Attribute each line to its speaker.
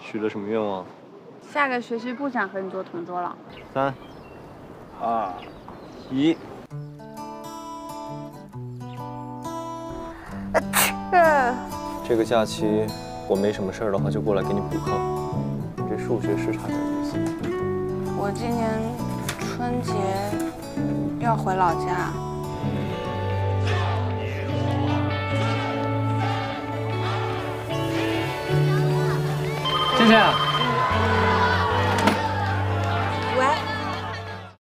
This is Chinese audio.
Speaker 1: 许了什么愿望？
Speaker 2: 下个学期不想和你做同桌了。
Speaker 1: 3、2、1。这个假期我没什么事儿的话，就过来给你补课。你这数学是差点意思。
Speaker 2: 我今年春节要回老家。
Speaker 3: 倩倩。